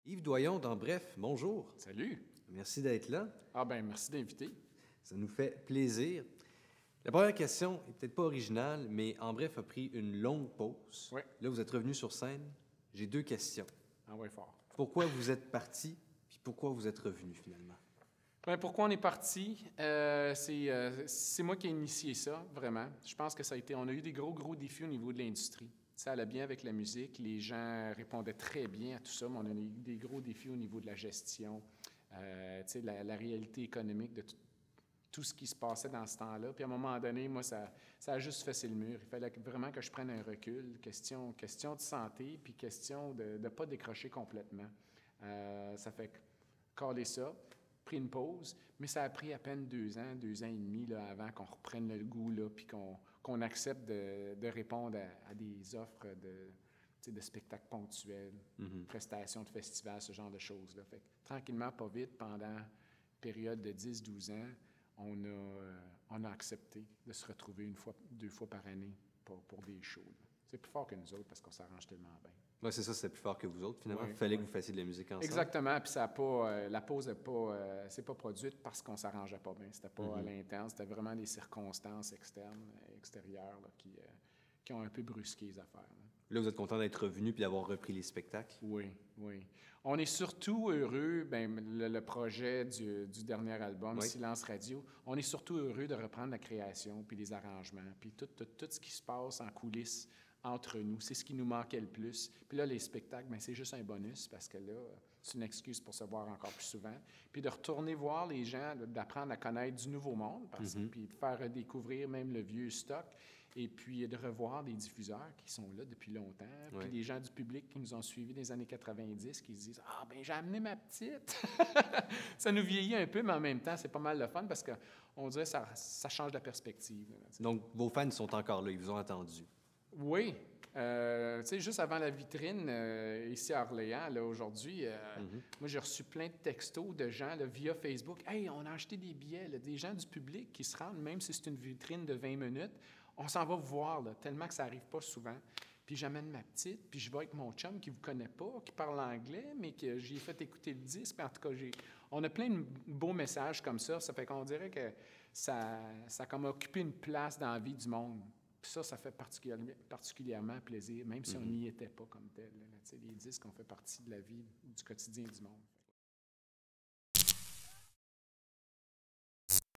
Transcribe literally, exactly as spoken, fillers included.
Yves Doyon dans Bref, bonjour. Salut! Merci d'être là. Ah ben merci d'inviter. Ça nous fait plaisir. La première question est peut-être pas originale, mais En Bref a pris une longue pause. Oui. Là, vous êtes revenu sur scène. J'ai deux questions. Ah ouais, fort. Pourquoi vous êtes parti, puis pourquoi vous êtes revenu finalement? Ben, pourquoi on est parti? Euh, c'est, euh, c'est moi qui ai initié ça, vraiment. Je pense que ça a été... On a eu des gros, gros défis au niveau de l'industrie. Ça allait bien avec la musique. Les gens répondaient très bien à tout ça, mais on a eu des gros défis au niveau de la gestion, euh, tu sais, la, la réalité économique de tout, tout ce qui se passait dans ce temps-là. Puis à un moment donné, moi, ça, ça a juste fessé le mur. Il fallait vraiment que je prenne un recul. Question, question de santé, puis question de ne pas décrocher complètement. Euh, ça fait caler ça, pris une pause, mais ça a pris à peine deux ans, deux ans et demi là, avant qu'on reprenne le goût, là, puis qu'on, qu'on accepte de, de répondre à, à des offres de, de spectacles ponctuels, mm-hmm. prestations de festivals, ce genre de choses-là. Fait que, tranquillement, pas vite, pendant une période de dix douze ans, on a, euh, on a accepté de se retrouver une fois, deux fois par année pour, pour des shows. Là. C'est plus fort que nous autres parce qu'on s'arrange tellement bien. Oui, c'est ça, c'est plus fort que vous autres, finalement. Oui, Il fallait oui. que vous fassiez de la musique ensemble. Exactement, puis ça a pas, euh, la pause n'est pas, euh, c'est pas produite parce qu'on s'arrangeait pas bien. C'était pas mm-hmm. à l'interne, c'était vraiment des circonstances externes, extérieures là, qui, euh, qui ont un peu brusqué les affaires. Là. Là, vous êtes content d'être revenu puis d'avoir repris les spectacles? Oui, oui. On est surtout heureux, bien, le, le projet du, du dernier album, oui. Silence Radio, on est surtout heureux de reprendre la création, puis les arrangements, puis tout, tout, tout ce qui se passe en coulisses entre nous. C'est ce qui nous manquait le plus. Puis là, les spectacles, bien, c'est juste un bonus parce que là, c'est une excuse pour se voir encore plus souvent. Puis de retourner voir les gens, d'apprendre à connaître du nouveau monde, parce, mm-hmm. puis de faire redécouvrir même le vieux stock. Et puis de revoir des diffuseurs qui sont là depuis longtemps, oui. Puis des gens du public qui nous ont suivis des années quatre-vingt-dix qui se disent « Ah, ben j'ai amené ma petite! » Ça nous vieillit un peu, mais en même temps, c'est pas mal le fun parce qu'on dirait que ça, ça change la perspective. Là, donc, vos fans sont encore là, ils vous ont attendu? Oui. Euh, tu sais, juste avant la vitrine, euh, ici à Orléans, là, aujourd'hui, euh, mm-hmm. moi, j'ai reçu plein de textos de gens là, via Facebook. « Hey, on a acheté des billets, là, des gens du public qui se rendent, même si c'est une vitrine de vingt minutes. On s'en va vous voir, là, tellement que ça n'arrive pas souvent. Puis j'amène ma petite, puis je vais avec mon chum qui ne vous connaît pas, qui parle anglais, mais que j'ai fait écouter le disque. En tout cas, j'ai... on a plein de beaux messages comme ça. Ça fait qu'on dirait que ça, ça a comme occupé une place dans la vie du monde. Puis ça, ça fait particulièrement, particulièrement plaisir, même si mm-hmm. on n'y était pas comme tel. Là, les disques ont fait partie de la vie, du quotidien du monde.